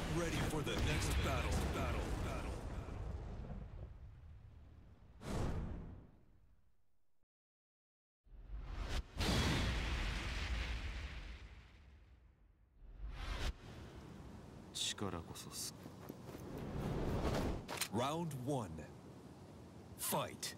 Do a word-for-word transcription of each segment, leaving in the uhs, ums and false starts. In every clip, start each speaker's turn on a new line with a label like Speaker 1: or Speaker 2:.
Speaker 1: ready for the next battle. Battle. Battle. Round one. Fight.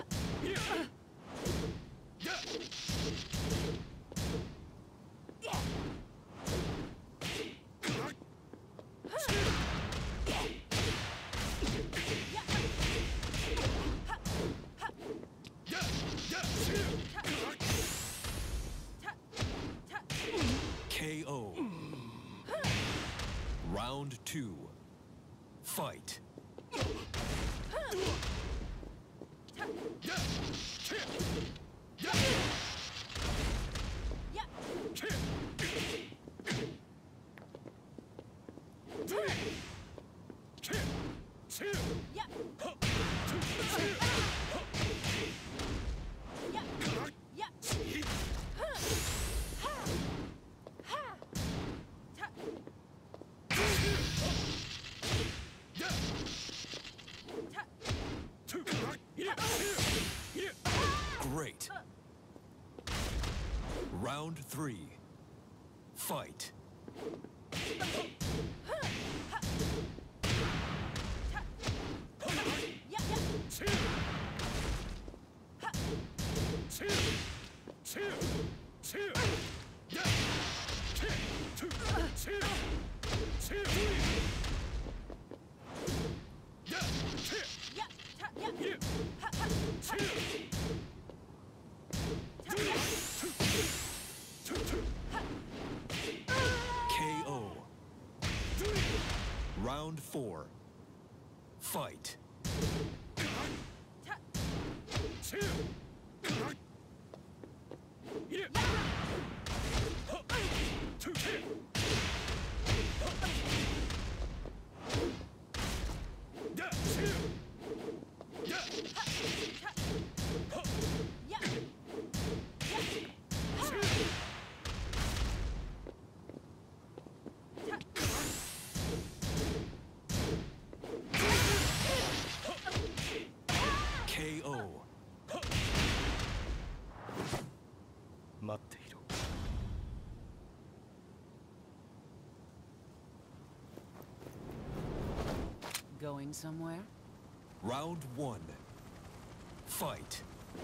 Speaker 1: K O. Round two. Fight. Great. Round three. Fight. K O. Round four. Fight. K O.
Speaker 2: 待っていろ。
Speaker 3: Going somewhere?
Speaker 1: Round one. Fight.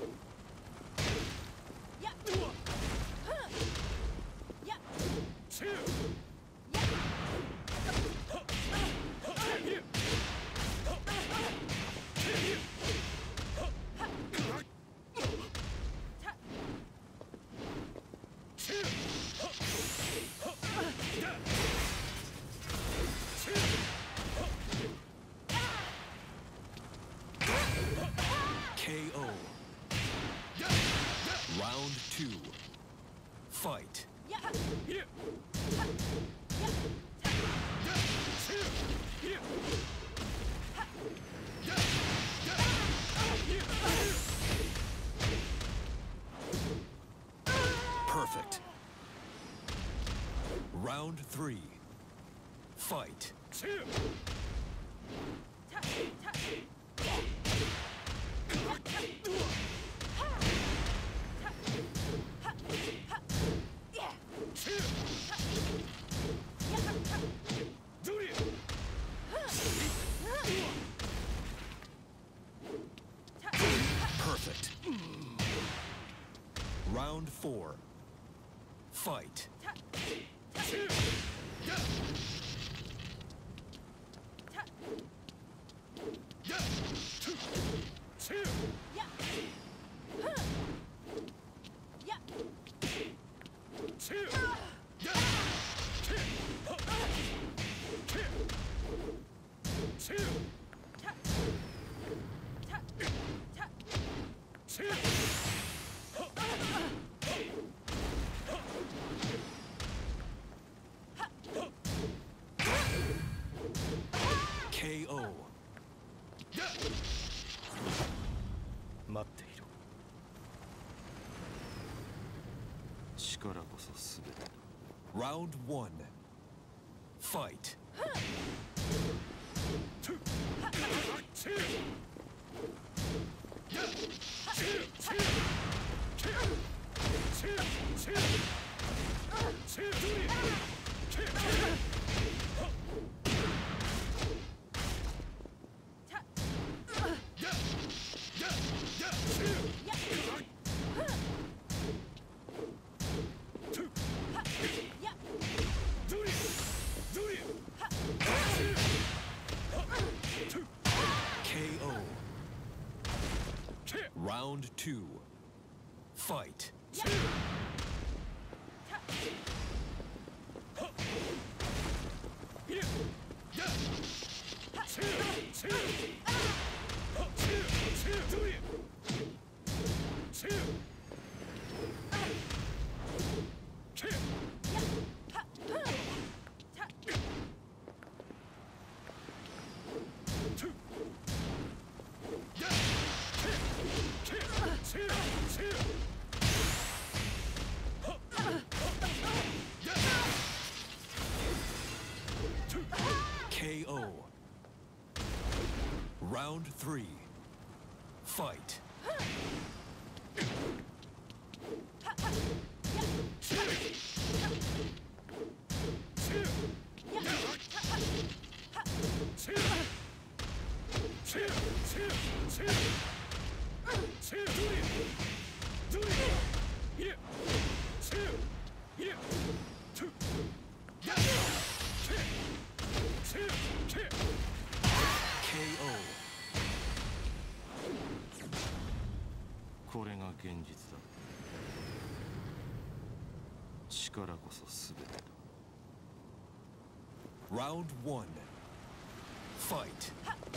Speaker 1: K O. Round two. Fight. Perfect. Round three. Fight. Perfect. Round four. Fight. K O.
Speaker 2: 待っていろ。力こそすべて。
Speaker 1: Round one. Fight. K O. Round two. Fight. K O. Round three. Fight. K O.
Speaker 2: これが現実だ。力こそ全てだ。
Speaker 1: Round one. Fight.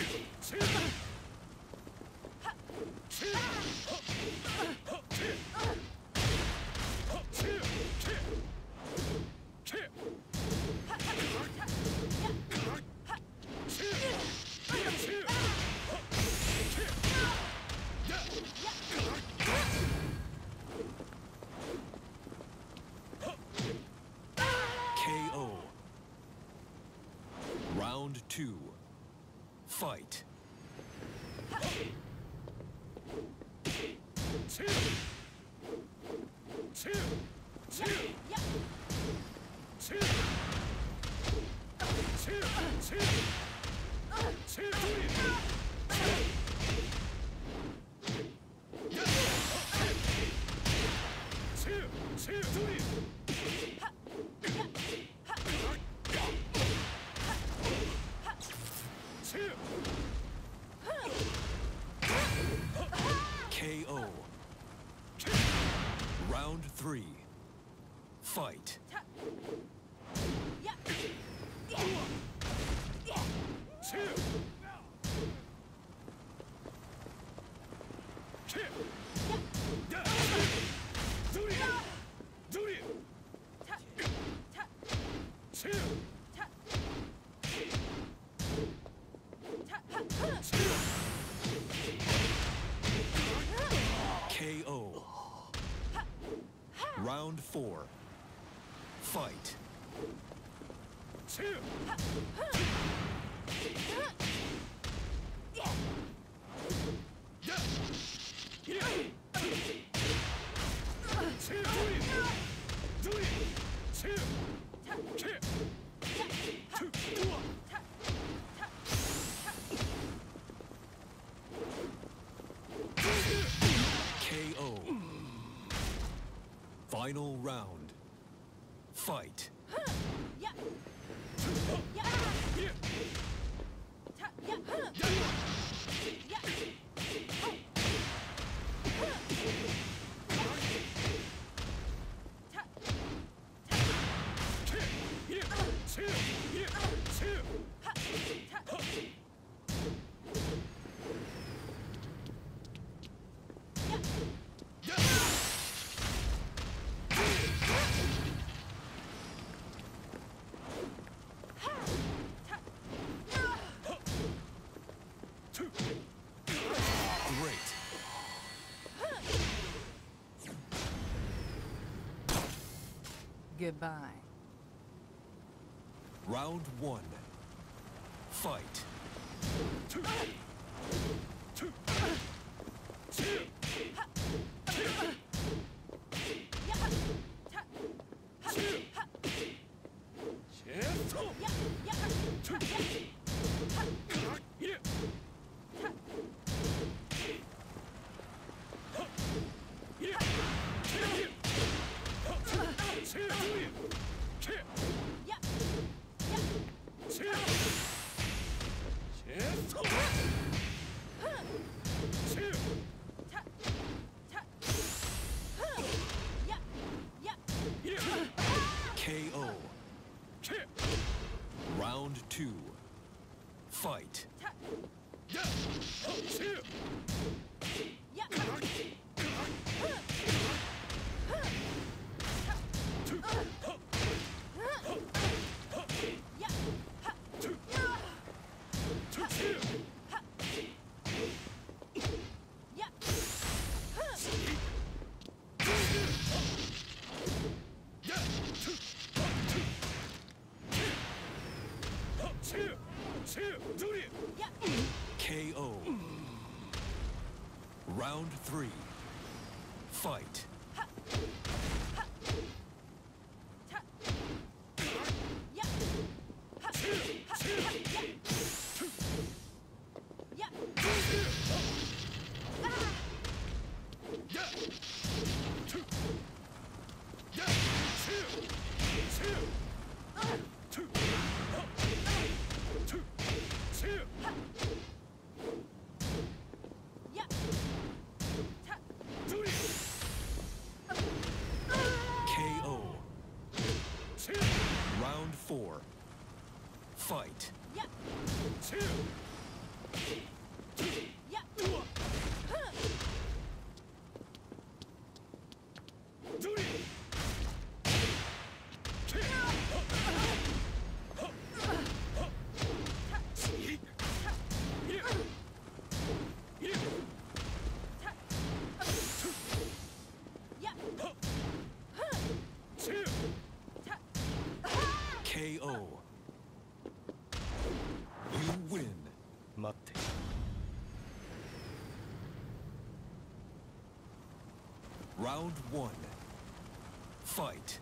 Speaker 1: K O. Round two. Fight. K O. Round three. Fight. K O. Round four. Fight. K O. Final round. Fight. Great.
Speaker 3: Goodbye.
Speaker 1: Round one. Fight. K O. Round two. Fight. K O. Round three. Fight. K O. Round four. Fight. K O. You win.
Speaker 2: 待って
Speaker 1: Round one. Fight.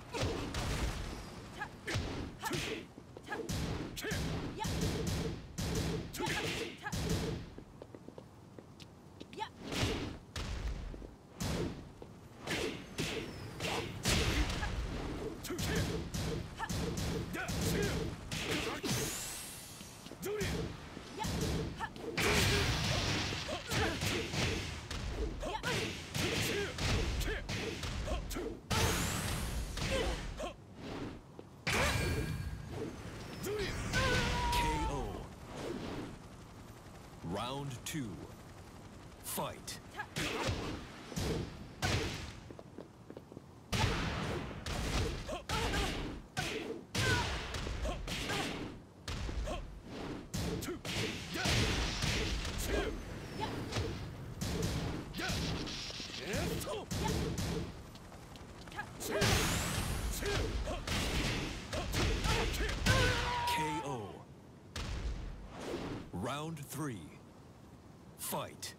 Speaker 1: K O. Round two. Fight. K O. Round three. Fight.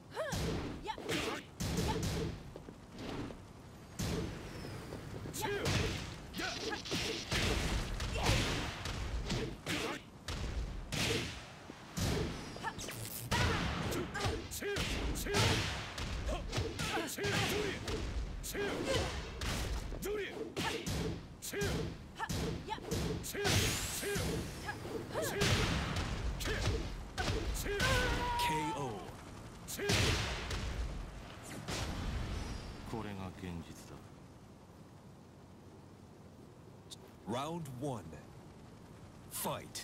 Speaker 1: K O.
Speaker 2: これが現実だ
Speaker 1: Round one. Fight.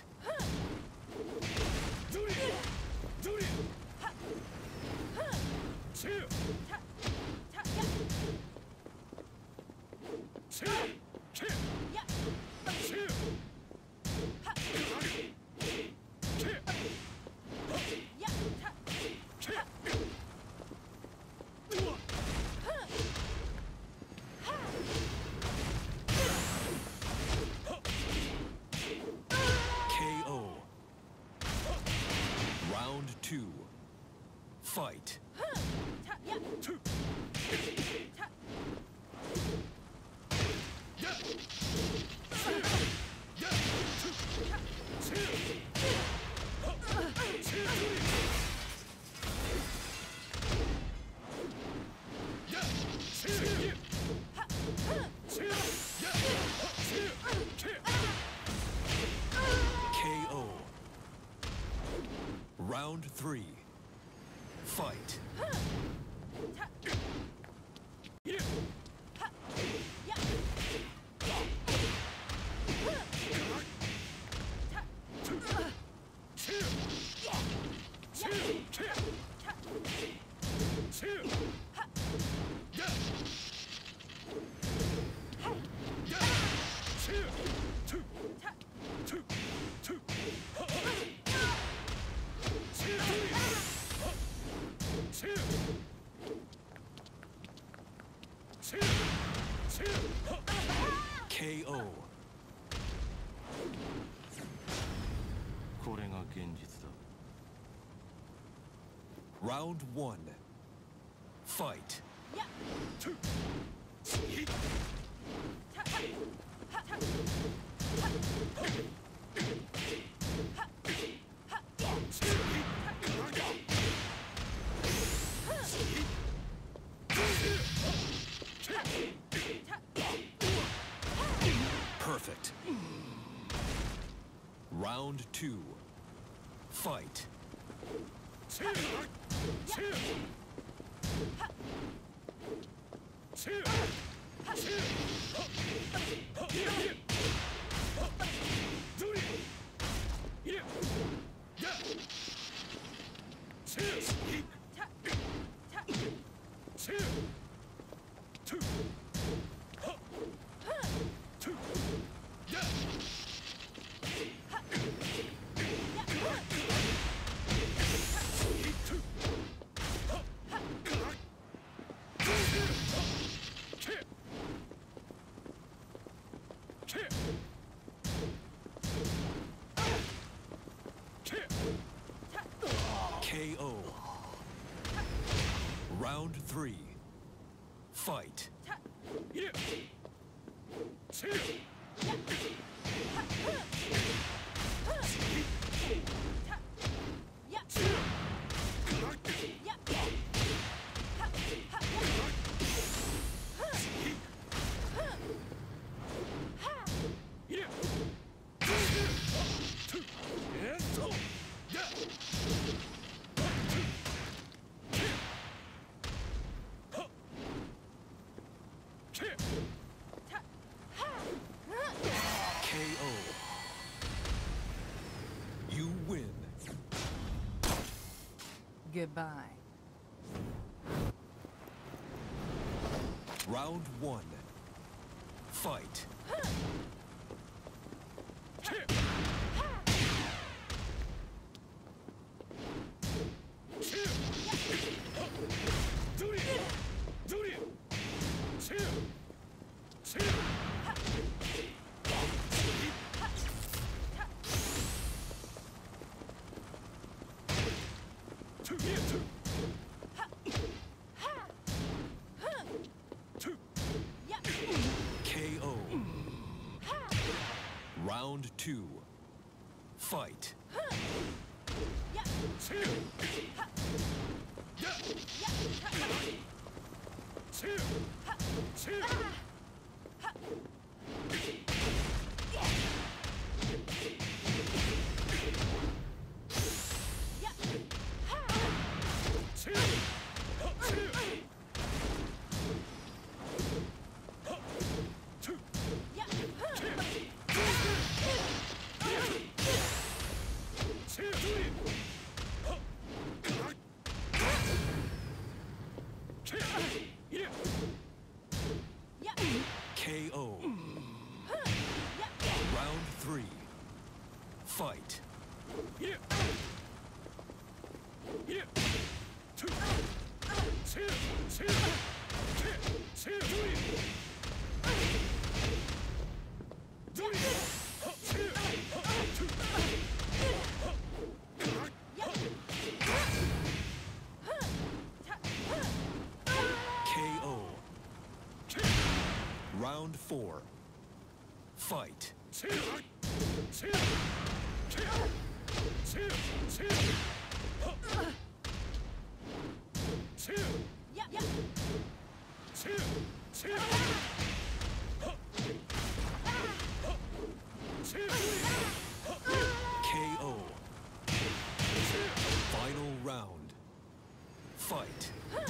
Speaker 1: K O. Round two. Fight. K O. Round three. Fight. K O.
Speaker 2: これが現実だ。
Speaker 1: Round one. Fight. Perfect. Round two. Fight. K O. Round three. Fight. K O. You win.
Speaker 3: Goodbye.
Speaker 1: Round one. Fight. K O. Round two. Fight. K O. Round three. Fight. four. Fight. K O. Final round. Fight.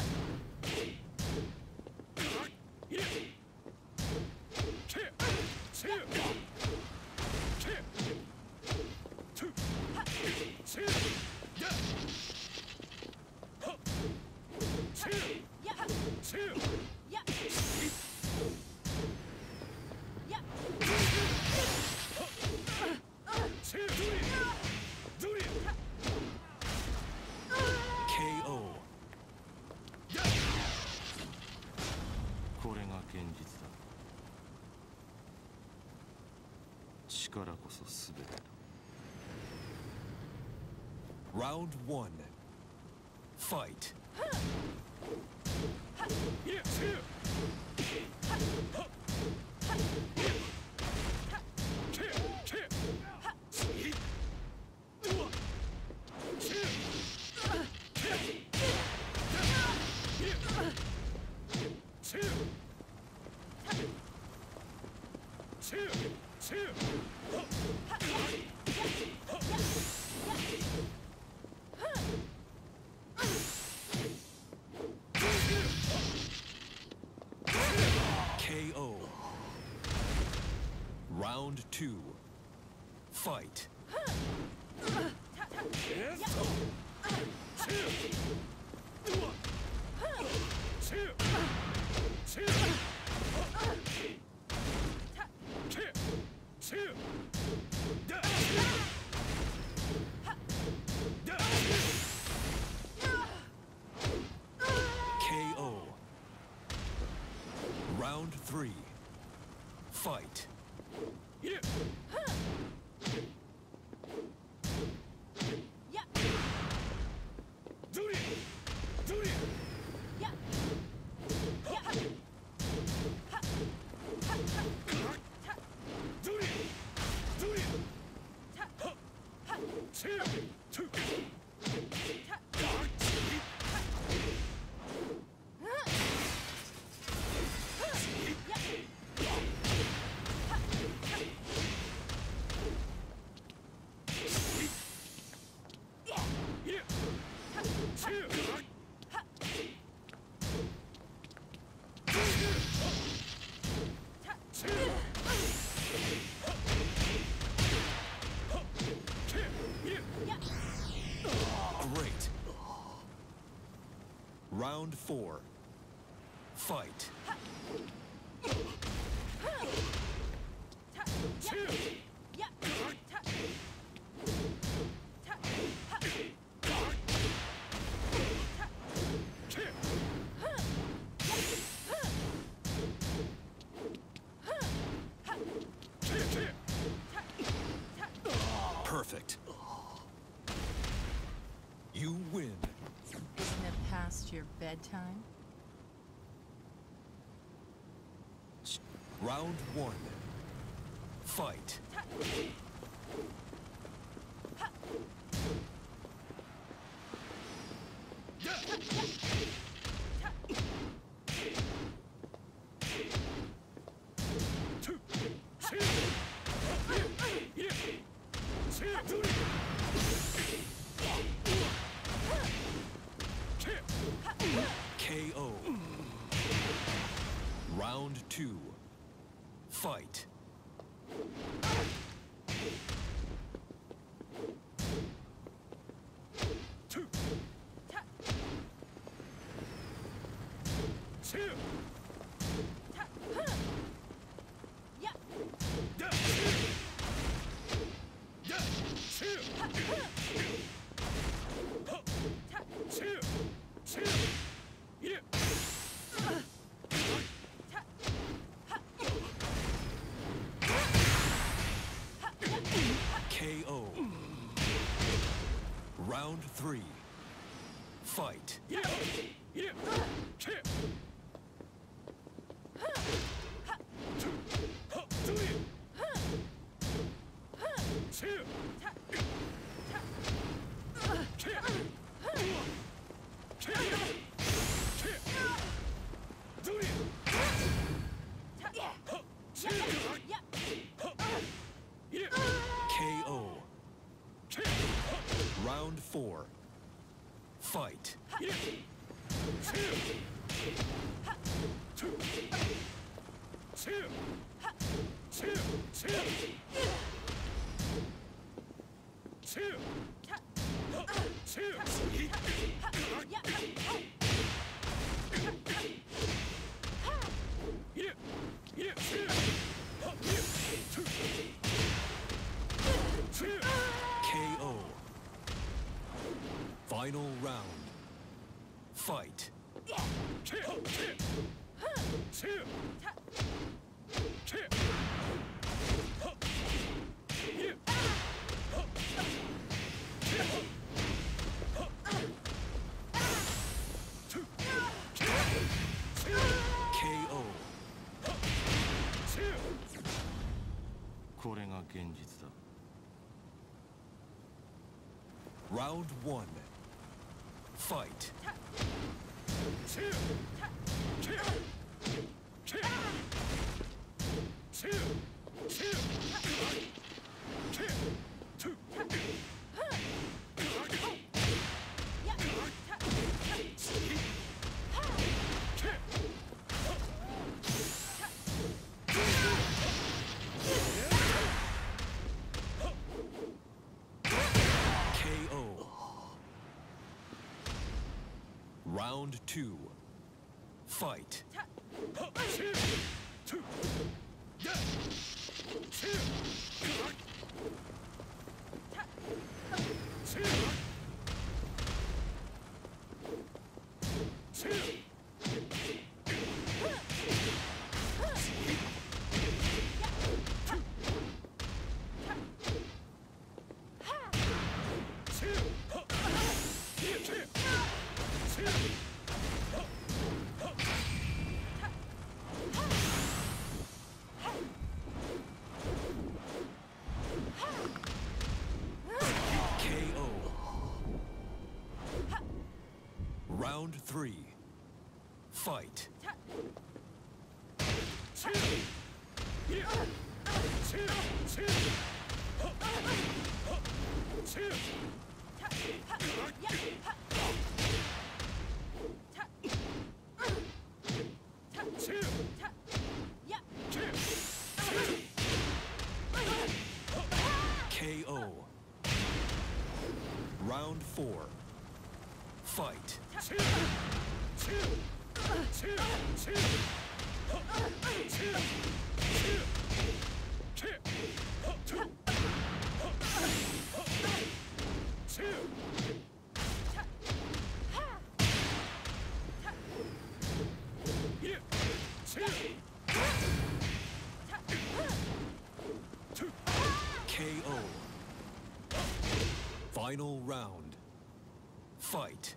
Speaker 1: K O.
Speaker 2: これが現実だ。力こそ全てだ。
Speaker 1: Round one. Fight. K O. Round two. Fight. K O. Round three. Fight. Great. Round four. Fight. Perfect. You win.
Speaker 4: Isn't it past your bedtime?
Speaker 1: Round one. Fight. K O. Round two. Fight. K O. Round three. Fight. K O. Round four. Fight. K O. Final round. Fight. K O.
Speaker 2: これが現実だ。
Speaker 1: Round one. Fight. K O. Round two. Fight. K O. Round three. Fight. K O. Round four. Fight. K O. Final round. Fight.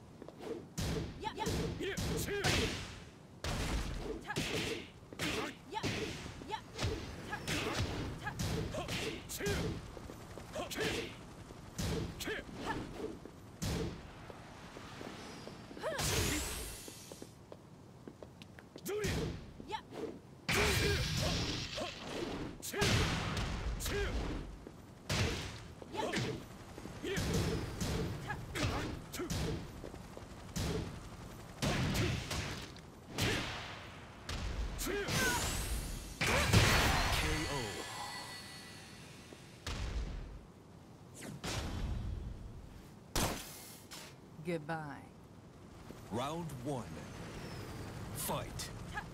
Speaker 1: K O.
Speaker 4: Goodbye.
Speaker 1: Round one. Fight.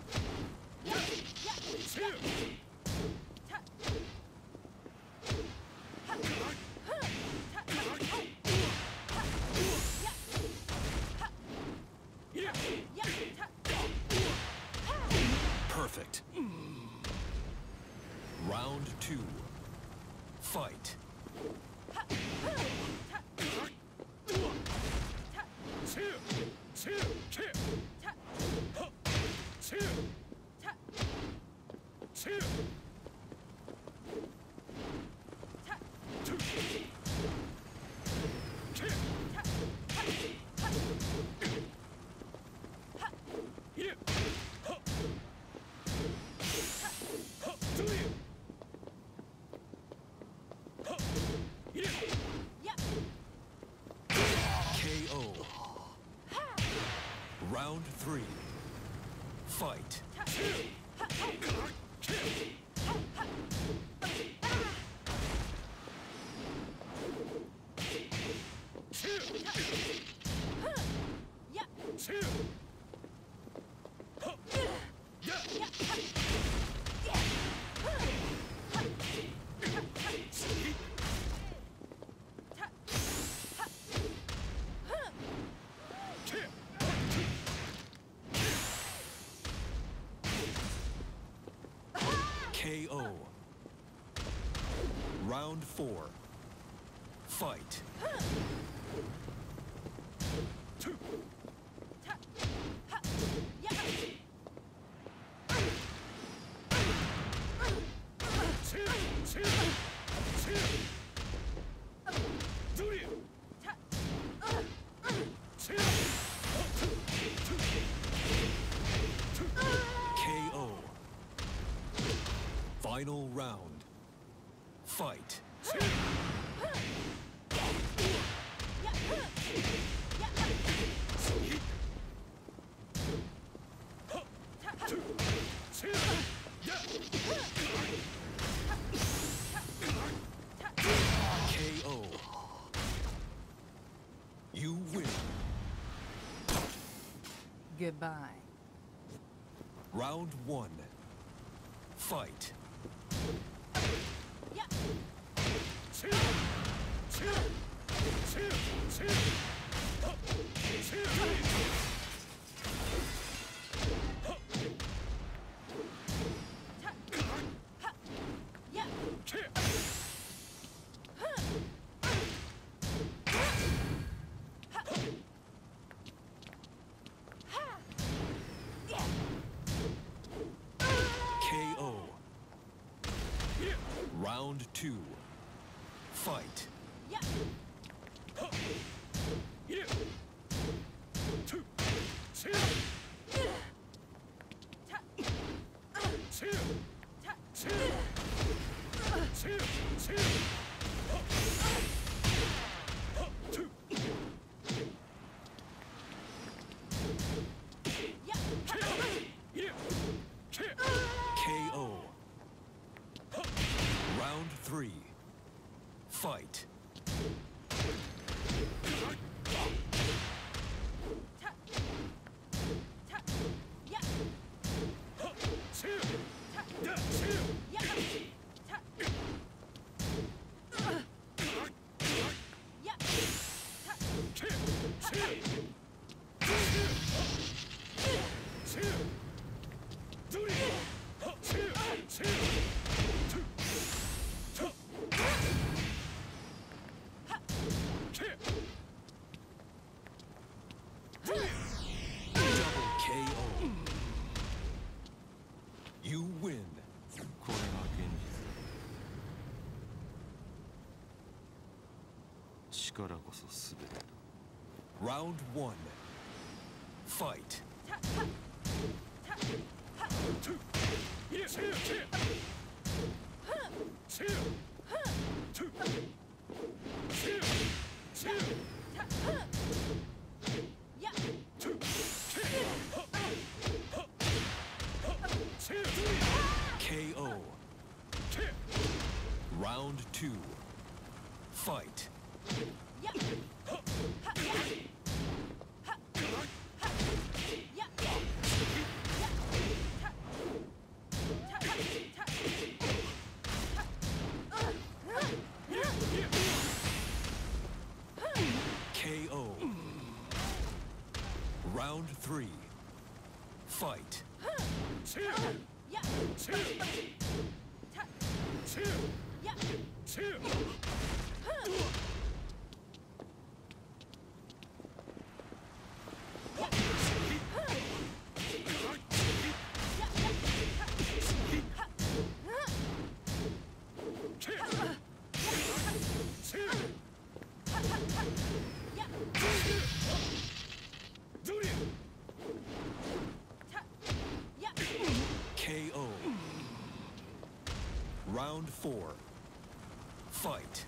Speaker 1: Perfect. Round two. Fight. Round three. Fight. K O. Round four. Fight. K O. Final round. Fight. K O. You win.
Speaker 4: Goodbye.
Speaker 1: Round one. Fight. K O. Round two. Fight. K O. Round three. Fight. Double K O. You win.
Speaker 2: これが現実だ。力こそ全てだ。
Speaker 1: Round one. Fight. K O. Round two. Fight. K O. Round three. Fight. K O. Round four. Fight.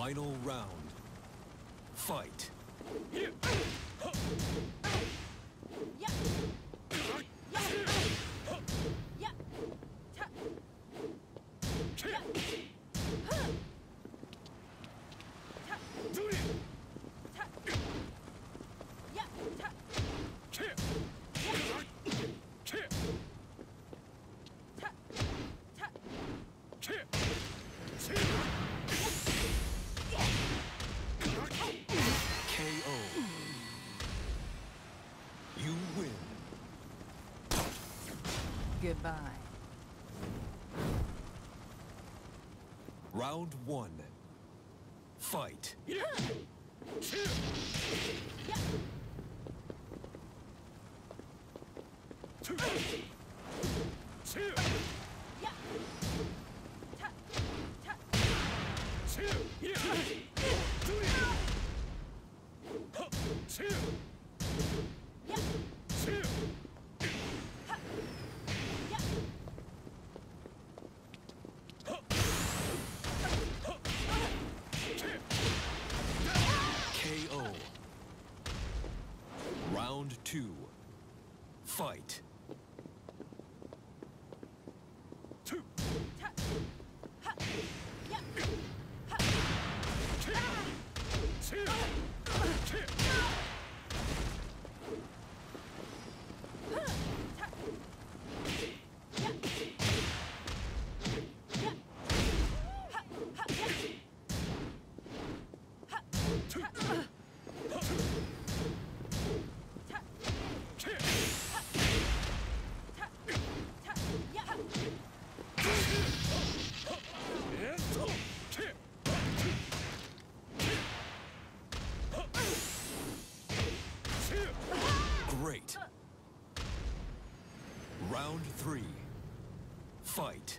Speaker 1: Final round. Fight. K O. You win.
Speaker 3: Goodbye.
Speaker 1: Round one. Fight. K O. Round two. Fight. Great. Round three. Fight.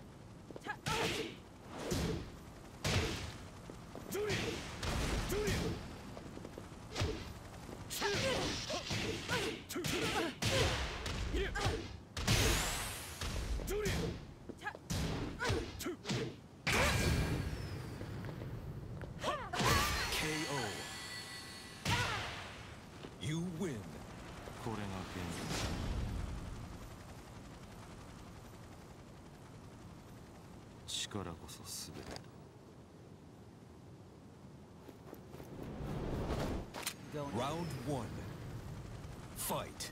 Speaker 1: K O. You win.
Speaker 2: これが現実。力こそ全てだ。
Speaker 3: Going.
Speaker 1: Round one. Fight.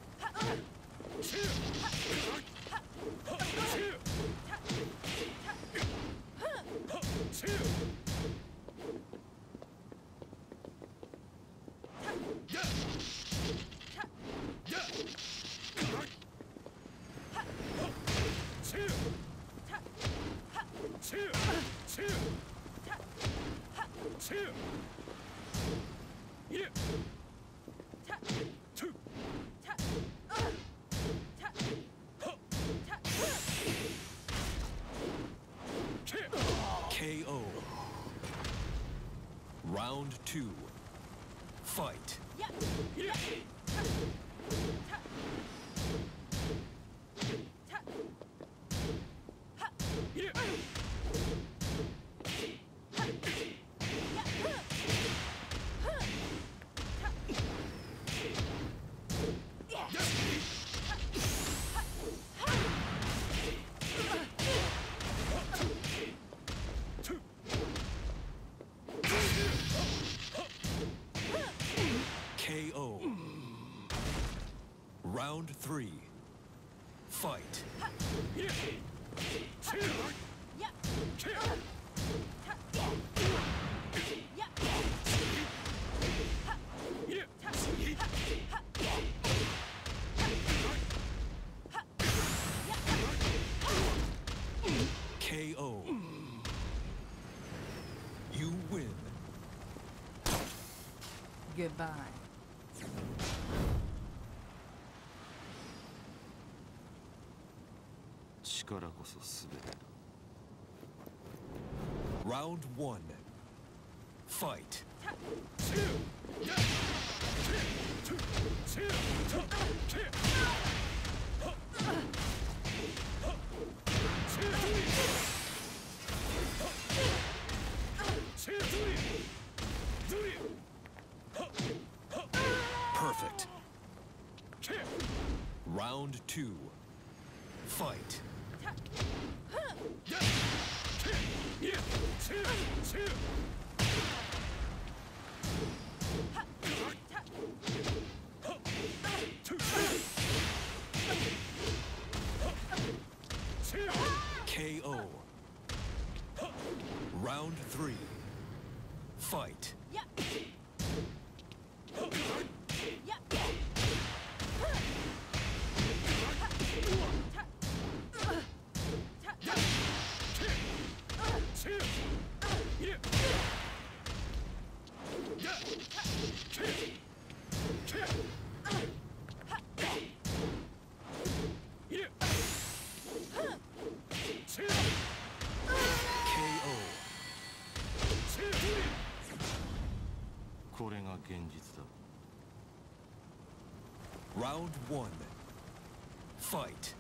Speaker 1: K O. Round two. Fight. K O. Round three. Fight. K O. You win.
Speaker 3: Goodbye.
Speaker 1: Round one. Fight. two. Fight. K O. Round three. Fight. K O.
Speaker 2: これが現実だ。
Speaker 1: Round one. Fight.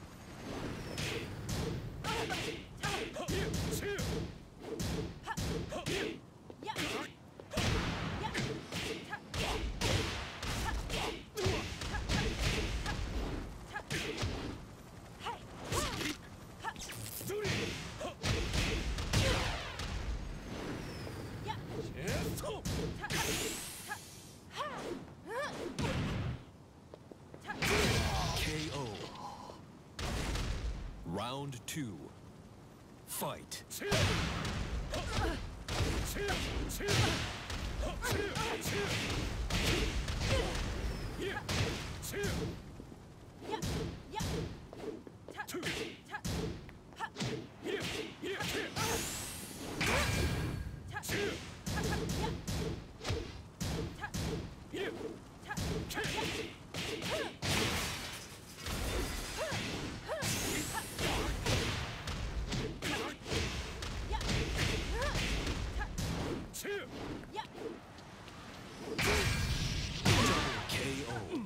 Speaker 1: K O. Round two. Fight. K O.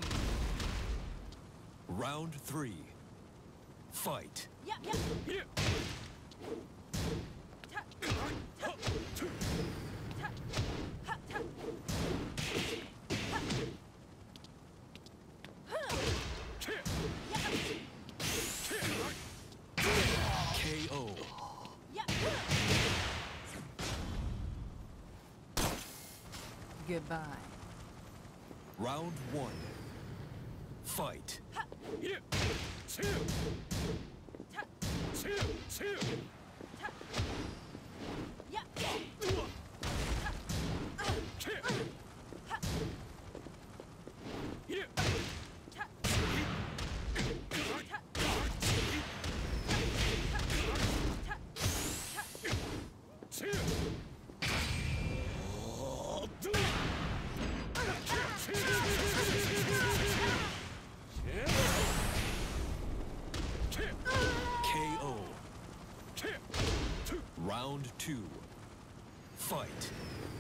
Speaker 1: Round three. Fight. K O.
Speaker 3: Goodbye.
Speaker 1: Round one. Fight. K O. Round two. Fight.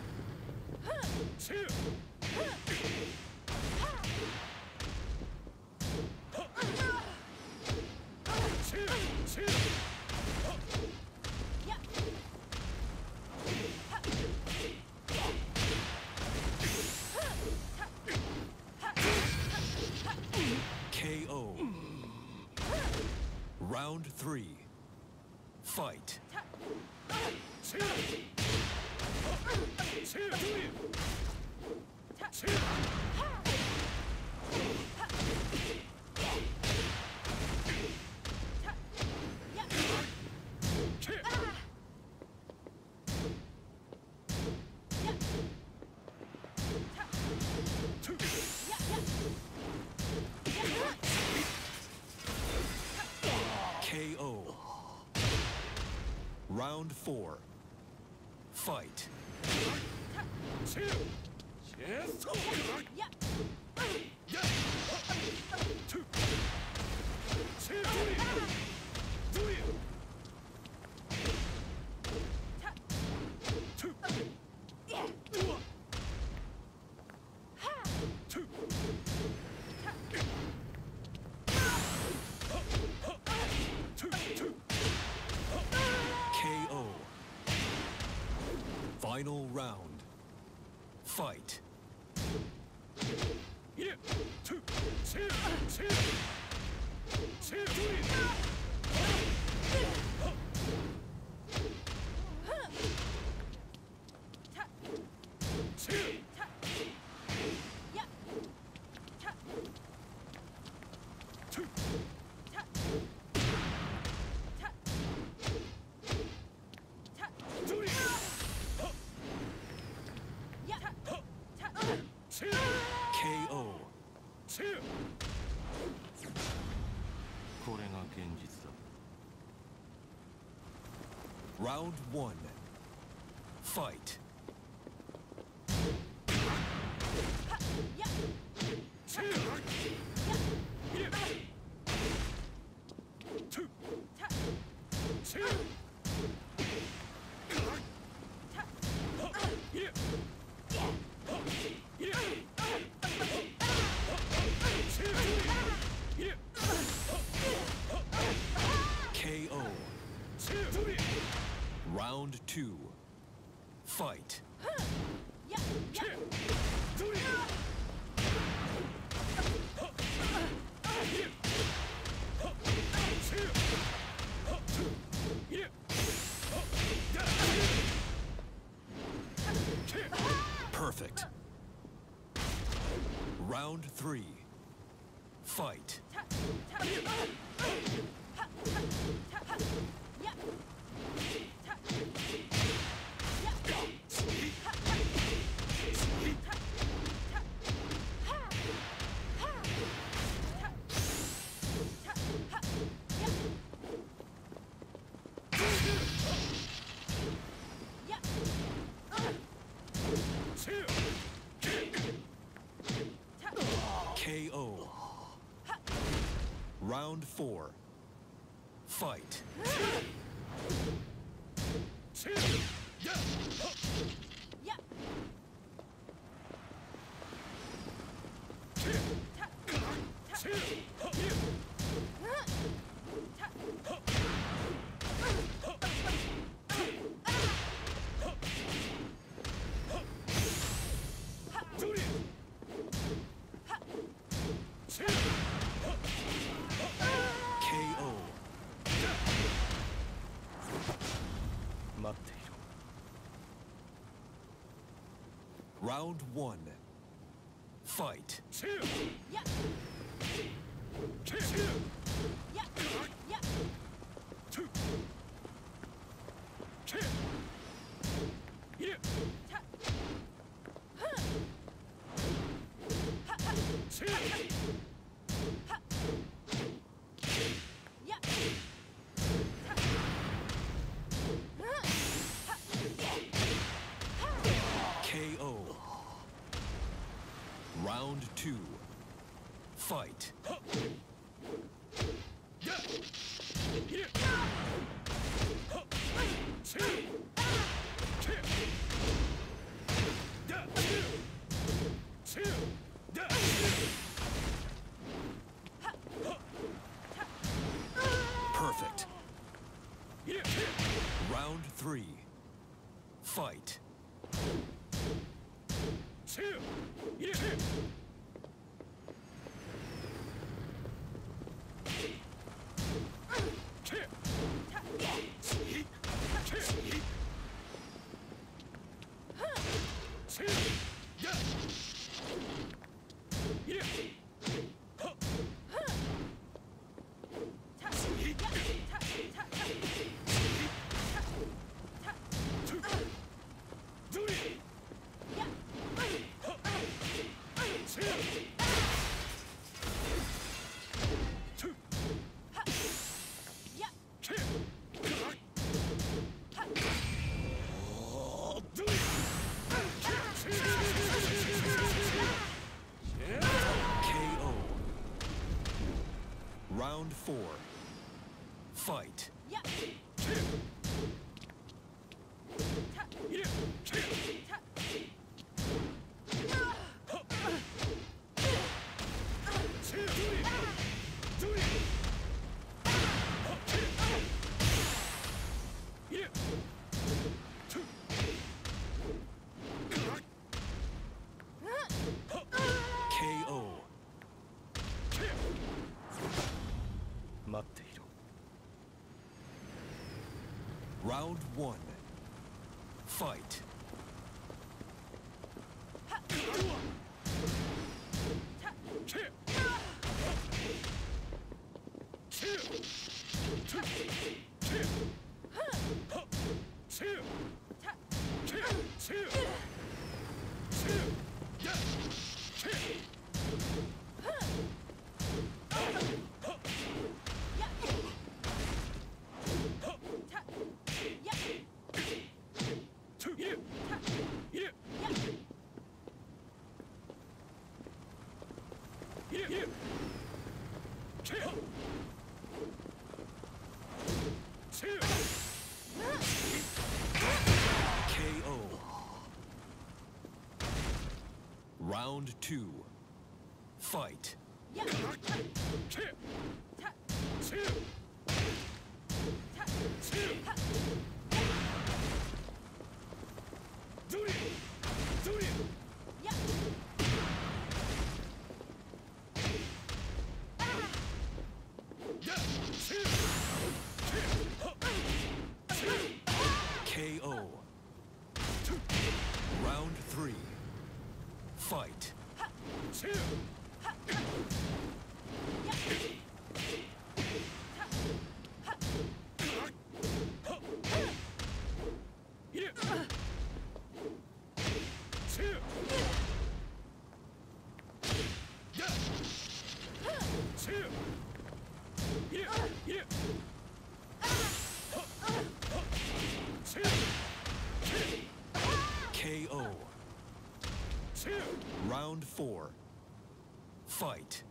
Speaker 1: K O. Round three. Fight. K O. Round four. Fight. K O. Final round. Fight. K O.
Speaker 2: これが現実だ。
Speaker 1: Round one. Fight. K O. Round two. Fight. Perfect. Round three. Fight. K O. Round four. Fight. K O.
Speaker 2: 待っていろ。
Speaker 1: Round one. Fight. K O. Round two. Fight. Perfect. Round three. Fight. Round four. Fight. K O. Round one. Fight. K O. Round two. Fight. K O. Round three. Fight. K O. Round four. Fight.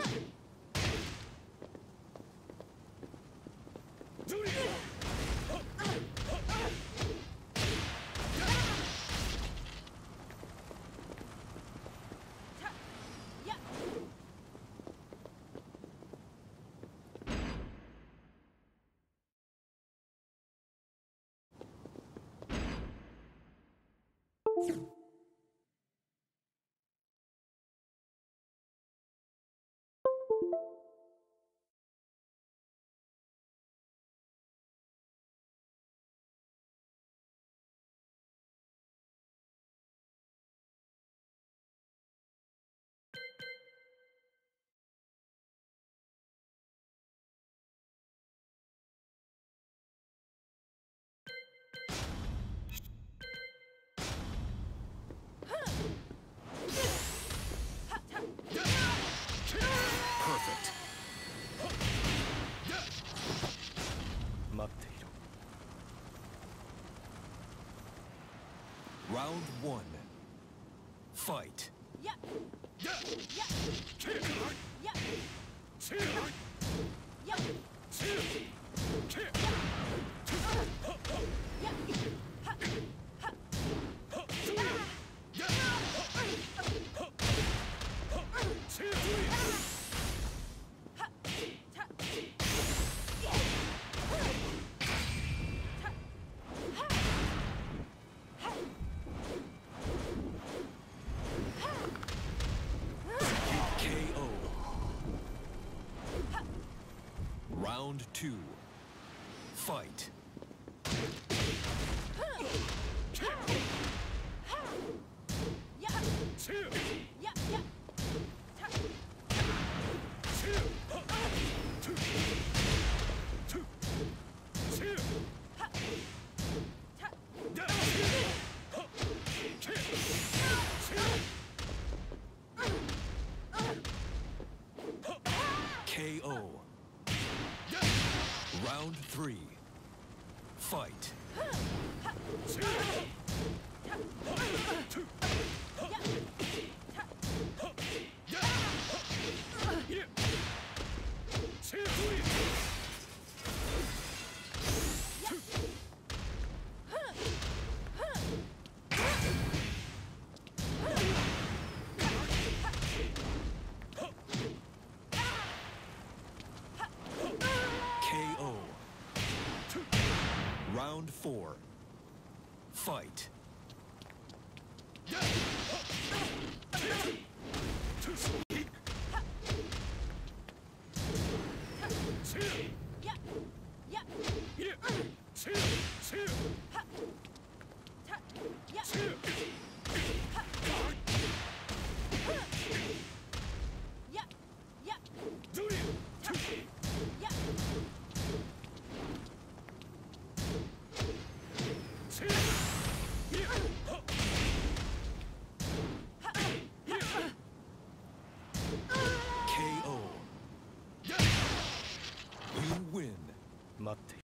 Speaker 1: Perfect.
Speaker 2: 待っていろ。
Speaker 1: Round one. Fight. K O. Round two. Fight. K O. Round three. Fight. K O. Round four. Fight. Two. K O. You win.
Speaker 2: 待って